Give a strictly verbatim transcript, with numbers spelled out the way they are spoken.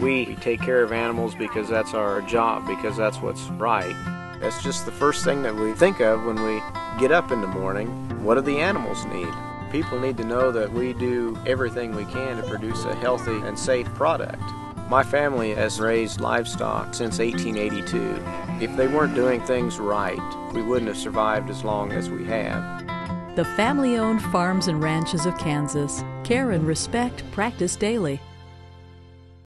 We take care of animals because that's our job, because that's what's right. That's just the first thing that we think of when we get up in the morning. What do the animals need? People need to know that we do everything we can to produce a healthy and safe product. My family has raised livestock since eighteen eighty-two. If they weren't doing things right, we wouldn't have survived as long as we have. The family-owned farms and ranches of Kansas. Care and respect practiced daily.